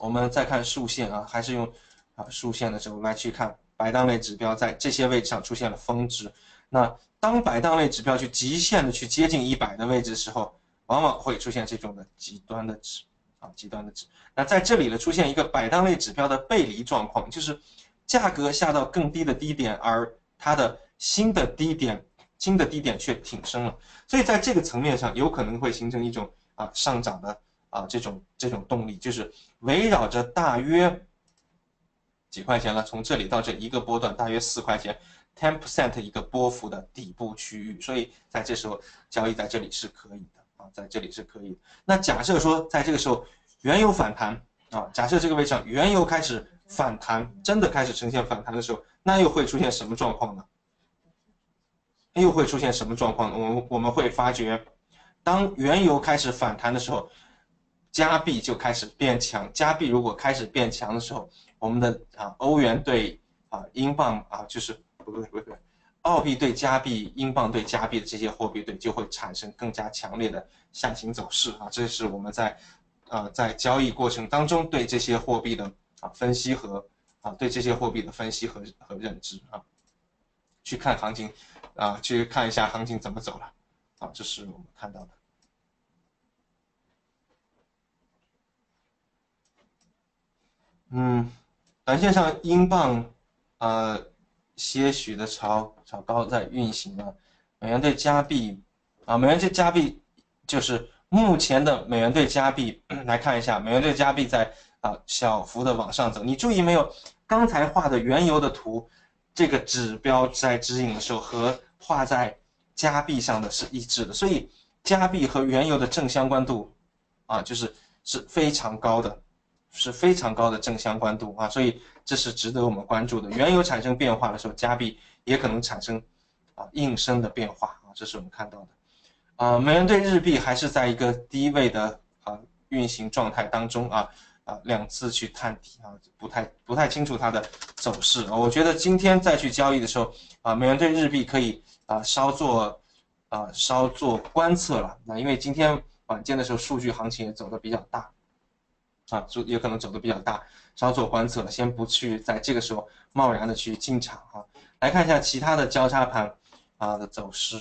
我们再看竖线啊，还是用啊竖线的时候来去看摆荡类指标在这些位置上出现了峰值。那当摆荡类指标去极限的去接近一百的位置的时候，往往会出现这种的极端的值啊，极端的值。那在这里呢，出现一个摆荡类指标的背离状况，就是价格下到更低的低点，而它的新的低点。新的低点却挺升了，所以在这个层面上有可能会形成一种啊上涨的啊这种这种动力，就是围绕着大约几块钱了，从这里到这一个波段大约四块钱 百分之十 一个波幅的底部区域，所以在这时候交易在这里是可以的啊，在这里是可以的。那假设说在这个时候原油反弹啊，假设这个位置上原油开始反弹，真的开始呈现反弹的时候，那又会出现什么状况呢？又会出现什么状况？我们我们会发觉，当原油开始反弹的时候，加币就开始变强。加币如果开始变强的时候，我们的啊欧元对啊英镑啊就是不对不对，澳币对加币、英镑对加币的这些货币对就会产生更加强烈的下行走势啊。这是我们在呃在交易过程当中对这些货币的啊分析和啊对这些货币的分析和和认知啊，去看行情。啊，去看一下行情怎么走了，啊，这是我们看到的。嗯，短线上英镑呃些许的朝朝高在运行啊，美元对加币啊，美元对加币就是目前的美元对加币来看一下，美元对加币在啊小幅的往上走。你注意没有？刚才画的原油的图，这个指标在指引的时候和画在加币上的是一致的，所以加币和原油的正相关度啊，就是是非常高的，是非常高的正相关度啊，所以这是值得我们关注的。原油产生变化的时候，加币也可能产生啊应声的变化啊，这是我们看到的。啊，美元对日币还是在一个低位的啊运行状态当中啊。啊，两次去探底啊，不太不太清楚它的走势。我觉得今天再去交易的时候啊，美元对日币可以啊稍作啊稍作观测了。那因为今天晚间的时候数据行情也走得比较大啊，就也可能走得比较大，稍作观测了，先不去在这个时候贸然的去进场啊。来看一下其他的交叉盘啊的走势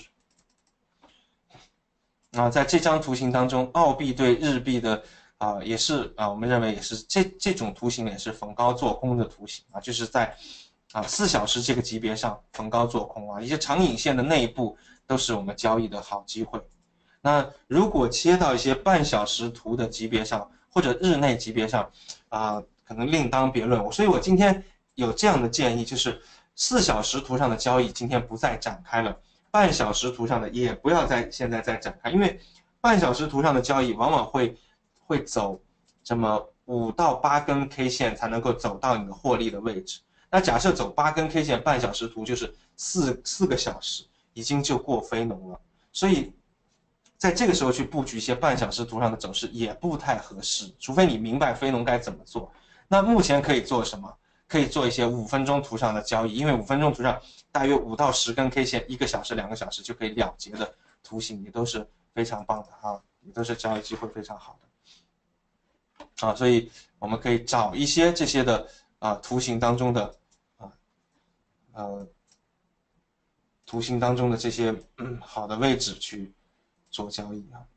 啊，在这张图形当中，澳币对日币的。啊，也是啊，我们认为也是这这种图形也是逢高做空的图形啊，就是在啊四小时这个级别上逢高做空啊，一些长影线的内部都是我们交易的好机会。那如果切到一些半小时图的级别上或者日内级别上啊，可能另当别论。所以我今天有这样的建议，就是四小时图上的交易今天不再展开了，半小时图上的也不要再现在再展开，因为半小时图上的交易往往会。会走这么五到八根 K 线才能够走到你的获利的位置。那假设走八根 K 线，半小时图就是四四个小时，已经就过非农了。所以在这个时候去布局一些半小时图上的走势也不太合适，除非你明白非农该怎么做。那目前可以做什么？可以做一些五分钟图上的交易，因为五分钟图上大约五到十根 K 线，一个小时、两个小时就可以了结的图形，也都是非常棒的啊，也都是交易机会非常好的。啊，所以我们可以找一些这些的啊图形当中的啊呃图形当中的这些嗯好的位置去做交易啊。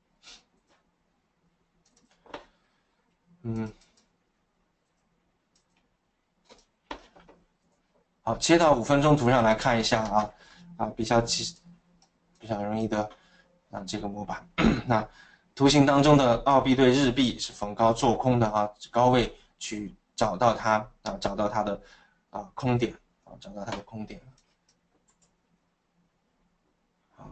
嗯，好，切到五分钟图上来看一下啊啊比较比较容易的啊这个模板。那图形当中的澳币对日币是逢高做空的啊，高位去找到它啊，找到它的啊空点啊，找到它的空点。好，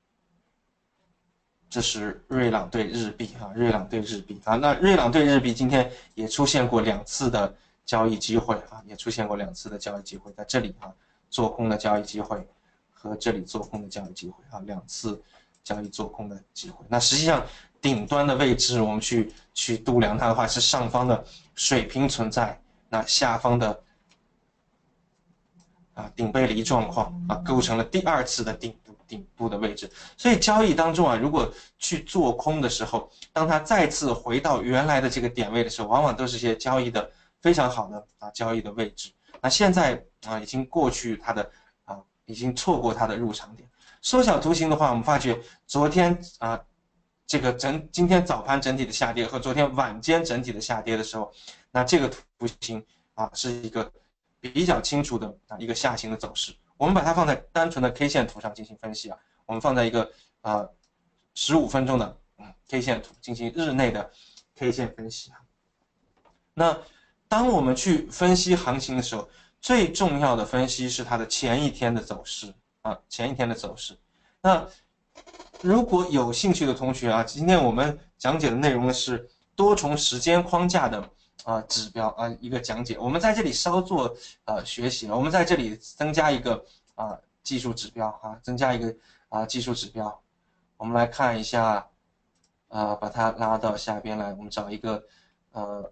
这是瑞郎对日币啊，瑞郎对日币啊，那瑞郎对日币今天也出现过两次的交易机会啊，也出现过两次的交易机会，在这里啊做空的交易机会和这里做空的交易机会啊，两次交易做空的机会。那实际上。顶端的位置，我们去去度量它的话，是上方的水平存在，那下方的啊顶背离状况啊，构成了第二次的顶部顶部的位置。所以交易当中啊，如果去做空的时候，当它再次回到原来的这个点位的时候，往往都是些交易的非常好的啊交易的位置。那现在啊已经过去它的啊已经错过它的入场点。缩小图形的话，我们发觉昨天啊这个整今天早盘整体的下跌和昨天晚间整体的下跌的时候，那这个图形啊是一个比较清楚的啊一个下行的走势。我们把它放在单纯的 K 线图上进行分析啊，我们放在一个啊十五分钟的 K 线图进行日内的 K 线分析啊。那当我们去分析行情的时候，最重要的分析是它的前一天的走势啊，前一天的走势。那如果有兴趣的同学啊，今天我们讲解的内容呢是多重时间框架的啊指标啊一个讲解。我们在这里稍作呃学习了，我们在这里增加一个啊技术指标啊，增加一个啊技术指标。我们来看一下，呃，把它拉到下边来，我们找一个呃。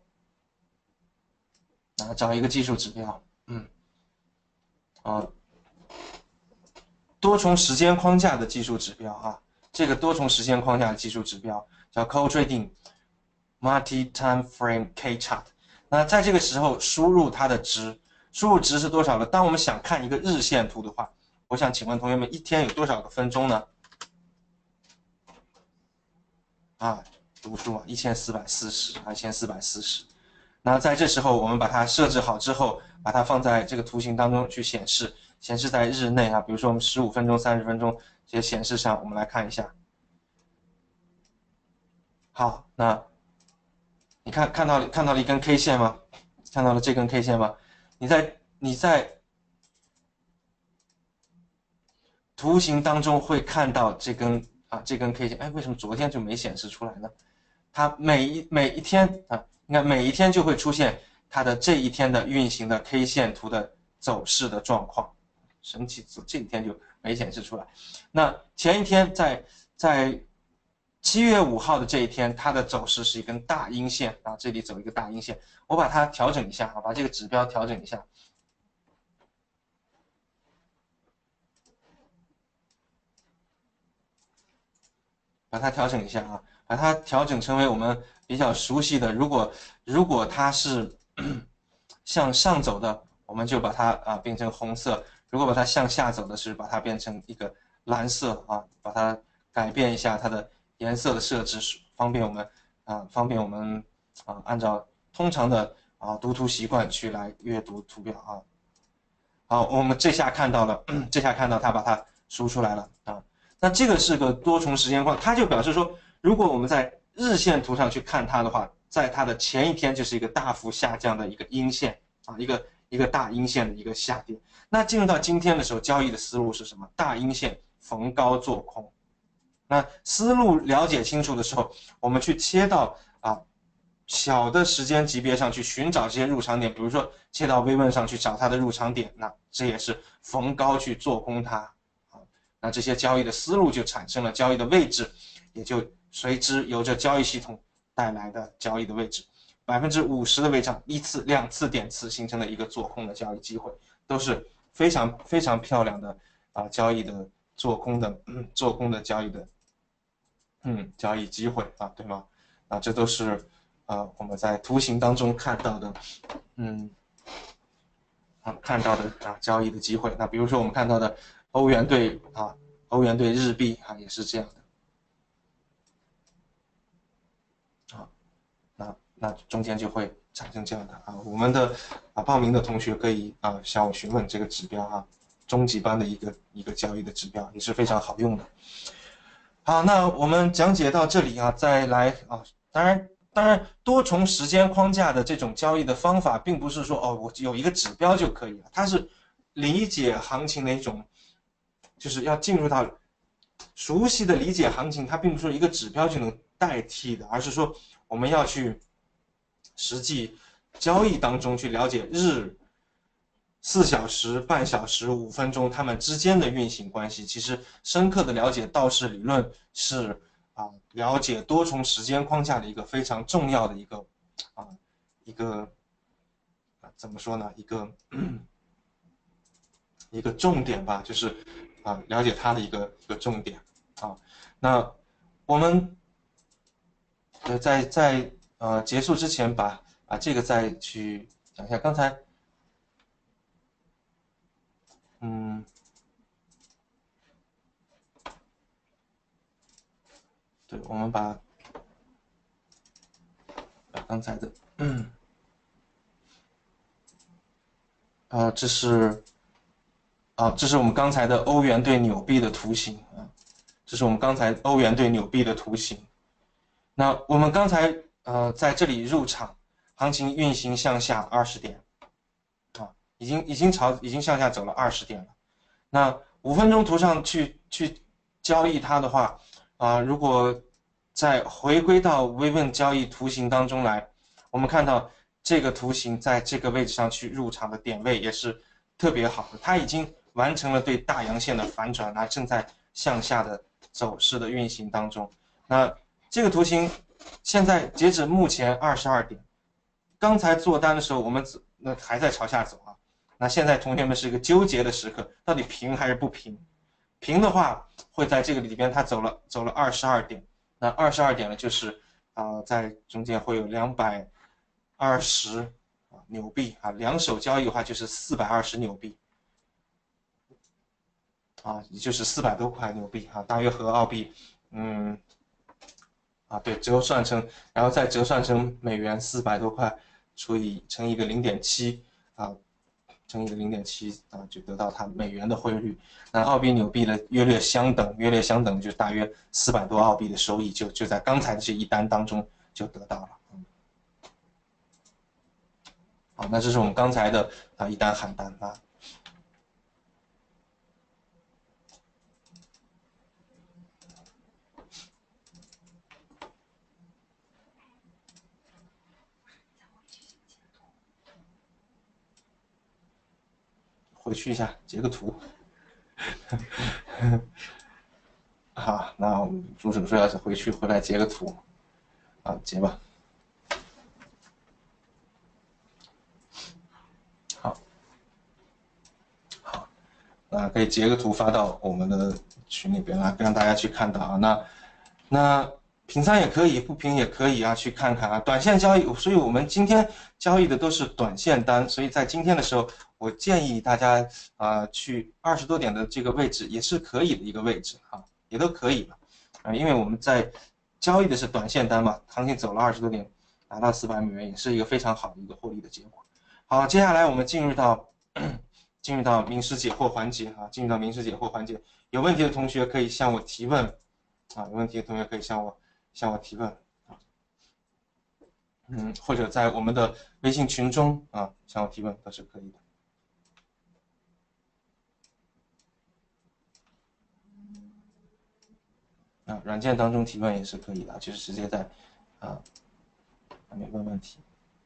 啊，找一个技术指标，嗯，啊，多重时间框架的技术指标啊，这个多重时间框架的技术指标叫 Call Trading Multi Time Frame K Chart。那在这个时候输入它的值，输入值是多少呢？当我们想看一个日线图的话，我想请问同学们，一天有多少个分钟呢？啊，读书啊，一千四百四十，一千四百四十。那在这时候，我们把它设置好之后，把它放在这个图形当中去显示，显示在日内啊，比如说我们十五分钟、三十分钟这些显示上，我们来看一下。好，那你看看到看到了一根 K 线吗？看到了这根 K 线吗？你在你在图形当中会看到这根啊这根 K 线，哎，为什么昨天就没显示出来呢？它每一每一天啊。你看，每一天就会出现它的这一天的运行的 K 线图的走势的状况，神奇，这一天就没显示出来。那前一天在在七月五号的这一天，它的走势是一根大阴线啊，这里走一个大阴线，我把它调整一下啊，把这个指标调整一下，把它调整一下啊，把它调整成为我们比较熟悉的，如果如果它是向上走的，我们就把它啊变成红色；如果把它向下走的，是把它变成一个蓝色啊，把它改变一下它的颜色的设置，方便我们啊方便我们啊按照通常的啊读图习惯去来阅读图表啊。好，我们这下看到了，这下看到它把它输出来了啊。那这个是个多重时间框，它就表示说，如果我们在日线图上去看它的话，在它的前一天就是一个大幅下降的一个阴线啊，一个一个大阴线的一个下跌。那进入到今天的时候，交易的思路是什么？大阴线逢高做空。那思路了解清楚的时候，我们去切到啊小的时间级别上去寻找这些入场点，比如说切到微问上去找它的入场点，那这也是逢高去做空它啊。那这些交易的思路就产生了，交易的位置也就随之由着交易系统带来的交易的位置，百分之五十的位置，一次两次点次形成了一个做空的交易机会，都是非常非常漂亮的啊交易的做空的、嗯、做空的交易的嗯交易机会啊，对吗？啊，这都是啊我们在图形当中看到的，嗯啊看到的啊交易的机会。那比如说我们看到的欧元对啊欧元对日币啊也是这样的。那那中间就会产生这样的啊，我们的啊报名的同学可以啊向我询问这个指标啊，中级班的一个一个交易的指标也是非常好用的。好，那我们讲解到这里啊，再来啊，当然当然多重时间框架的这种交易的方法，并不是说哦我有一个指标就可以了，它是理解行情的一种，就是要进入到熟悉的理解行情，它并不是一个指标就能代替的，而是说我们要去实际交易当中去了解日、四小时、半小时、五分钟它们之间的运行关系。其实深刻的了解道氏理论是啊，了解多重时间框架的一个非常重要的一个啊一个啊怎么说呢？一个一个重点吧，就是啊了解它的一个一个重点啊。那我们呃在在呃结束之前把把这个再去讲一下，刚才嗯对，我们把把刚才的嗯啊这是啊这是我们刚才的欧元对纽币的图形啊，这是我们刚才欧元对纽币的图形。那我们刚才呃在这里入场，行情运行向下二十点，啊，已经已经朝已经向下走了二十点了。那五分钟图上去去交易它的话，啊、呃，如果再回归到微问交易图形当中来，我们看到这个图形在这个位置上去入场的点位也是特别好的，它已经完成了对大阳线的反转，那正在向下的走势的运行当中。那这个图形现在截止目前二十二点，刚才做单的时候我们那还在朝下走啊。那现在同学们是一个纠结的时刻，到底平还是不平？平的话会在这个里边，它走了走了二十二点，那二十二点呢，就是啊、呃，在中间会有两百二十啊纽币啊，两手交易的话就是四百二十纽币啊，也就是四百多块纽币啊，大约和澳币嗯啊对折算成，然后再折算成美元四百多块除以乘一个零点七啊。乘以零点七啊，就得到它美元的汇率。那澳币、纽币的约略相等，约略相等，就大约四百多澳币的收益就就在刚才的这一单当中就得到了。好，那这是我们刚才的啊一单喊单啊。回去一下，截个图。好，那我们助手说要是回去回来截个图，啊，截吧。好，好，那可以截个图发到我们的群里边来，让大家去看到啊。那那平仓也可以，不平也可以啊，去看看啊。短线交易，所以我们今天交易的都是短线单，所以在今天的时候，我建议大家啊、呃、去二十多点的这个位置也是可以的一个位置啊，也都可以吧。啊，因为我们在交易的是短线单嘛，行情走了二十多点，拿到四百美元也是一个非常好的一个获利的结果。好，接下来我们进入到进入到名师解惑环节啊，进入到名师解惑环节，有问题的同学可以向我提问啊，有问题的同学可以向我向我提问啊，嗯，或者在我们的微信群中啊向我提问都是可以的。啊，软件当中提问也是可以的，就是直接在啊上面问问题。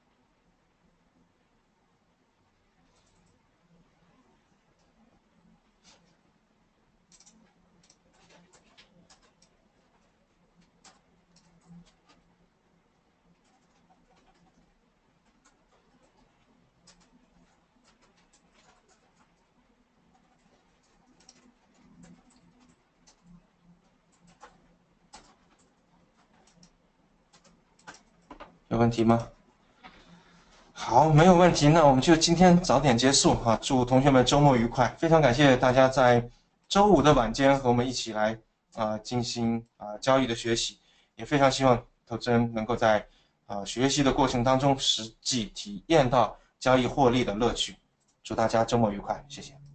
有问题吗？好，没有问题，那我们就今天早点结束啊！祝同学们周末愉快！非常感谢大家在周五的晚间和我们一起来啊、呃、进行啊、呃、交易的学习，也非常希望投资人能够在啊、呃、学习的过程当中实际体验到交易获利的乐趣。祝大家周末愉快，谢谢。